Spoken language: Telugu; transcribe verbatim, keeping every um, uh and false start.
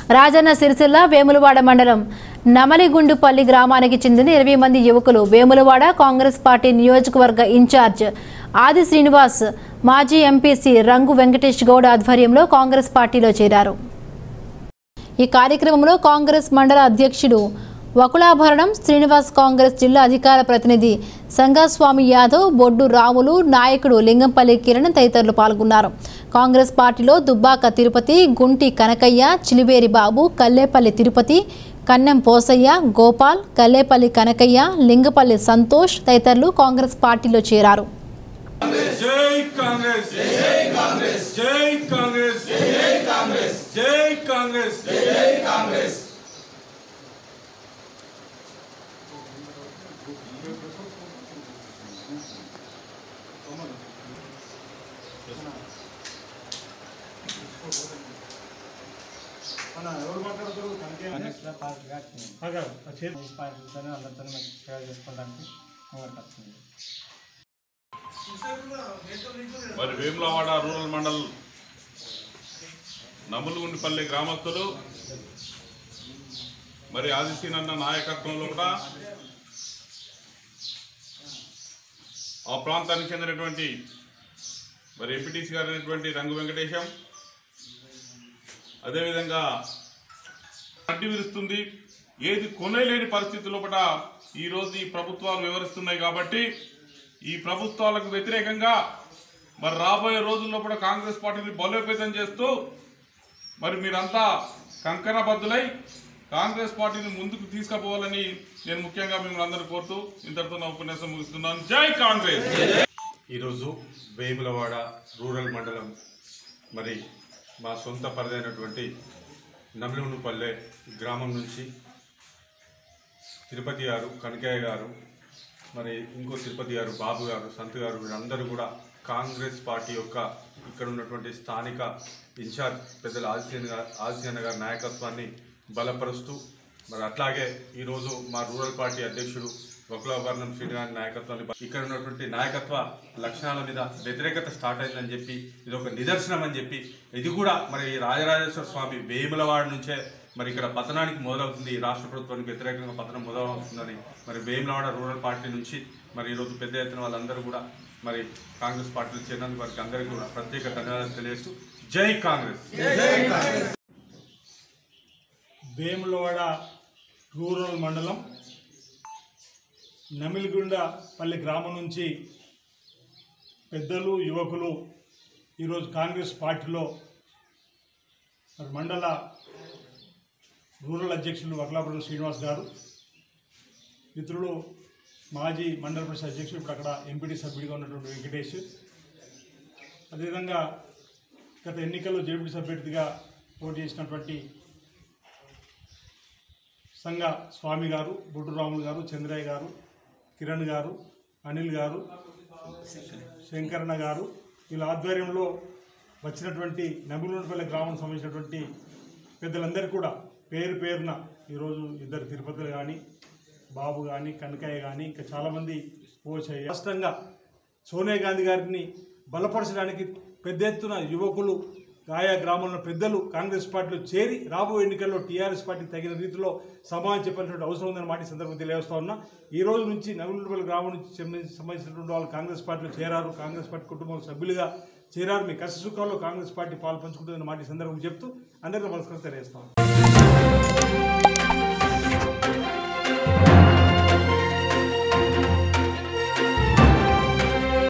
రాజన్న సిరిసిల్ల వేములవాడ మండలం నమలిగుండుపల్లి గ్రామానికి చెందిన ఇరవై మంది యువకులు వేములవాడ కాంగ్రెస్ పార్టీ నియోజకవర్గ ఇన్ఛార్జ్ ఆది శ్రీనివాస్ మాజీ ఎంపీసీ రంగు వెంకటేష్ గౌడ్ ఆధ్వర్యంలో కాంగ్రెస్ పార్టీలో చేరారు। ఈ కార్యక్రమంలో కాంగ్రెస్ మండల అధ్యక్షుడు వకులాభరణం శ్రీనివాస్, కాంగ్రెస్ జిల్లా అధికార ప్రతినిధి సంగస్వామి యాదవ్, బొడ్డు రాములు, నాయకుడు లింగంపల్లి కిరణ్ తదితరులు పాల్గొన్నారు। కాంగ్రెస్ పార్టీలో దుబ్బాక తిరుపతి, గుంటి కనకయ్య, చిలివేరి బాబు, కల్లేపల్లి తిరుపతి, కన్నెం పోసయ్య, గోపాల్, కల్లేపల్లి కనకయ్య, లింగపల్లి సంతోష్ తదితరులు కాంగ్రెస్ పార్టీలో చేరారు। జై కాంగ్రెస్ జై కాంగ్రెస్ జై కాంగ్రెస్ జై కాంగ్రెస్ జై కాంగ్రెస్ జై కాంగ్రెస్ మన ఎవరు మాట్లాడతారు కనకే అన్నట్ల పార్టీగా అగా వచ్చే పార్టీతోనే అందరితో సేవ చేసుకోవడానికి వస్తుంది। మరి వేములవాడ రూరల్ మండల్ నమలిగుండుపల్లి గ్రామస్తులు మరి ఆదిశీనన్న నాయకత్వంలో కూడా ఆ ప్రాంతానికి చెందినటువంటి మరి ఎంపీటీసీ గారు అయినటువంటి రంగు వెంకటేశం, అదేవిధంగా అడ్డు విరుస్తుంది, ఏది కొనేలేని పరిస్థితుల్లో కూడా ఈరోజు ఈ ప్రభుత్వాలు వివరిస్తున్నాయి। కాబట్టి ఈ ప్రభుత్వాలకు వ్యతిరేకంగా మరి రాబోయే రోజుల్లో కూడా కాంగ్రెస్ పార్టీని బలోపేతం చేస్తూ మరి మీరంతా కంకణబద్దులై కాంగ్రెస్ పార్టీని ముందుకు తీసుకుపోవాలని నేను ముఖ్యంగా మిమ్మల్ని అందరూ కోరుతూ ఇంతటితో నా ఉపన్యాసం ముగిస్తున్నాను। జై కాంగ్రెస్। ఈరోజు వేములవాడ రూరల్ మండలం మరి మా సొంత పరిధైనటువంటి నమలిగుండుపల్లె గ్రామం నుంచి తిరుపతి గారు, కనకయ్య గారు, మరి ఇంకో తిరుపతి గారు, బాబు గారు, సంత్ గారు వీరందరూ కూడా కాంగ్రెస్ పార్టీ యొక్క ఇక్కడ ఉన్నటువంటి స్థానిక ఇన్ఛార్జ్ పెద్దల ఆదిశీన ఆదిశీన గారి నాయకత్వాన్ని బలపరుస్తూ మరి అట్లాగే ఈరోజు మా రూరల్ పార్టీ అధ్యక్షుడు వకులాభరణం శ్రీనివాస్ నాయకత్వాన్ని ఇక్కడ ఉన్నటువంటి నాయకత్వ లక్షణాల మీద వ్యతిరేకత స్టార్ట్ అయిందని చెప్పి ఇది ఒక నిదర్శనం అని చెప్పి ఇది కూడా మరి రాజరాజేశ్వర స్వామి వేములవాడ నుంచే మరి ఇక్కడ పతనానికి మొదలవుతుంది, రాష్ట్ర ప్రభుత్వానికి వ్యతిరేకంగా పతనం మొదలవుతుందని మరి వేములవాడ రూరల్ పార్టీ నుంచి మరి ఈరోజు పెద్ద ఎత్తున వాళ్ళందరూ కూడా మరి కాంగ్రెస్ పార్టీలో చేరినందుకు వారికి అందరికీ కూడా ప్రత్యేక ధన్యవాదాలు తెలియజేస్తూ జై కాంగ్రెస్। వేములవాడ రూరల్ మండలం నమిలిగుండపల్లి గ్రామం నుంచి పెద్దలు, యువకులు ఈరోజు కాంగ్రెస్ పార్టీలో మరి మండల రూరల్ అధ్యక్షులు వకులాభరణం శ్రీనివాస్ గారు, మిత్రులు మాజీ మండల పరిషత్ అధ్యక్షులు ఇప్పుడు అక్కడ ఎంపీటీ సభ్యుడిగా ఉన్నటువంటి వెంకటేష్, అదేవిధంగా గత ఎన్నికల్లో జేపీ సభ్యుడిగా పోటీ చేసినటువంటి సంగ స్వామి గారు, బొడ్డు రాములు గారు, చంద్రయ్య గారు, కిరణ్ గారు, అనిల్ గారు, శంకరణ గారు వీళ్ళ ఆధ్వర్యంలో వచ్చినటువంటి నమలిగుండుపల్లి గ్రామం సంబంధించినటువంటి పెద్దలందరూ కూడా పేరు పేరున ఈరోజు ఇద్దరు తిరుపతులు కానీ, బాబు కానీ, కనకయ్య కానీ ఇంకా చాలామంది పోచయ్య స్పష్టంగా సోనియా గాంధీ గారిని బలపరచడానికి పెద్ద ఎత్తున యువకులు ఆయా గ్రామంలో పెద్దలు కాంగ్రెస్ పార్టీలో చేరి రాబోయే ఎన్నికల్లో టీఆర్ఎస్ పార్టీకి తగిన రీతిలో సమాధానం చెప్పాల్సినటువంటి అవసరం ఉందని మాట సందర్భంగా తెలియజేస్తా ఉన్నా। ఈ రోజు నుంచి నమలిగుండుపల్లి గ్రామం నుంచి సంబంధించినటువంటి వాళ్ళు కాంగ్రెస్ పార్టీలో చేరారు, కాంగ్రెస్ పార్టీ కుటుంబం సభ్యులుగా చేరారు, మీ కష్ట సుఖాల్లో కాంగ్రెస్ పార్టీ పాలు పంచుకుంటుందని మాట సందర్భంగా చెప్తూ అందరికీ నమస్కారం తెలియజేస్తాం।